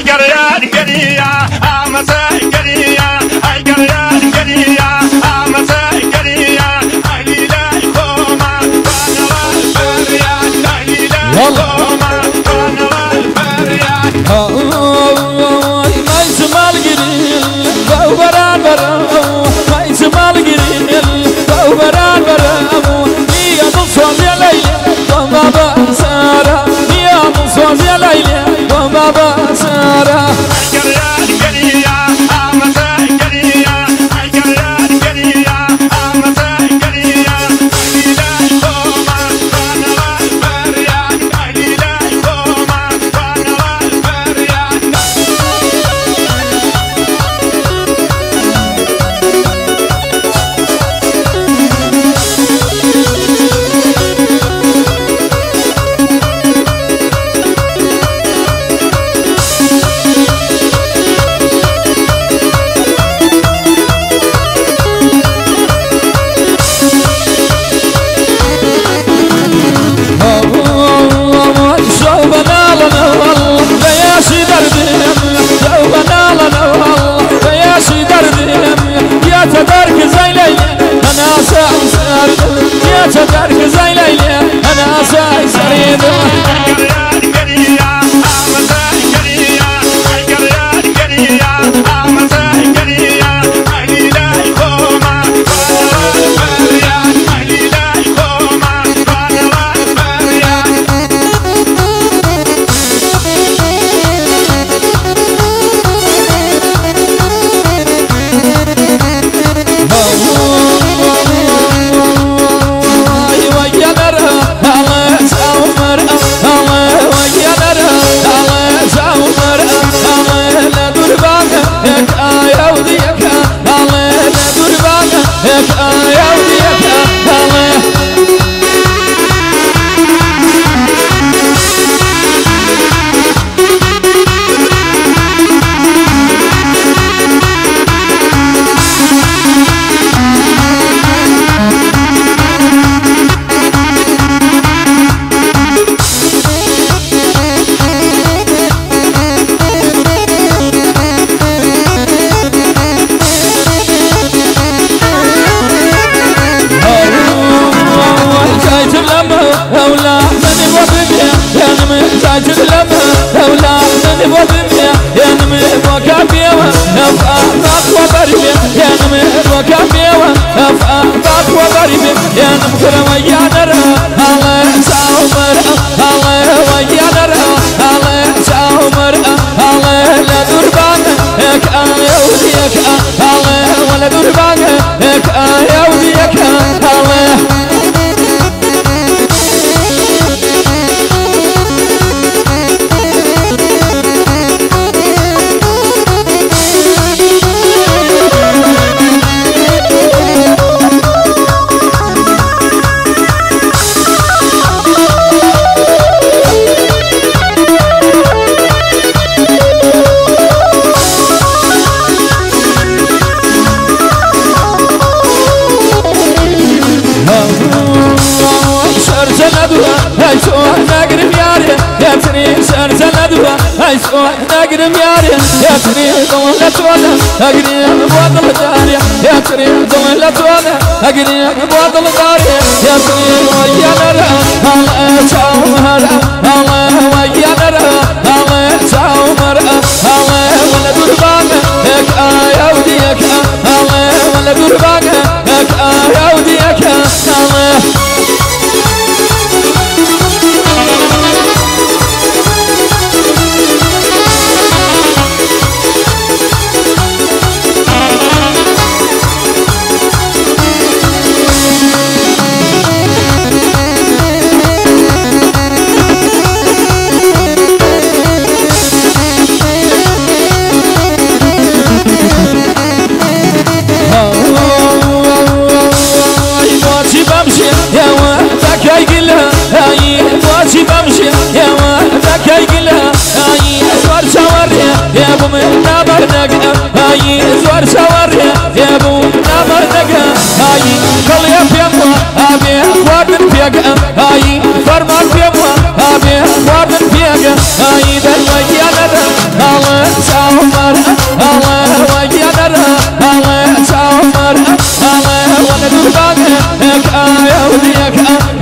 نقدم ياري يا تريد ولا تولا أقريب بوضل جاري يا تريد ولا تولا أقريب بوضل جاري يا تريد ويا نرى الله شاومر الله ويا نرى الله شاومر الله ولا دربان هيك يا وديك الله ولا دربان هيك يا وديك الله زور شواري يا ابو نمر نقا هاي كل يوم يوم ابي اخوات فيك هاي فرمان يوم ابي اخوات فيك هاي بالويا نرى الله يا وليك